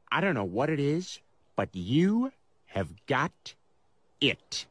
I don't know what it is, but you have got it.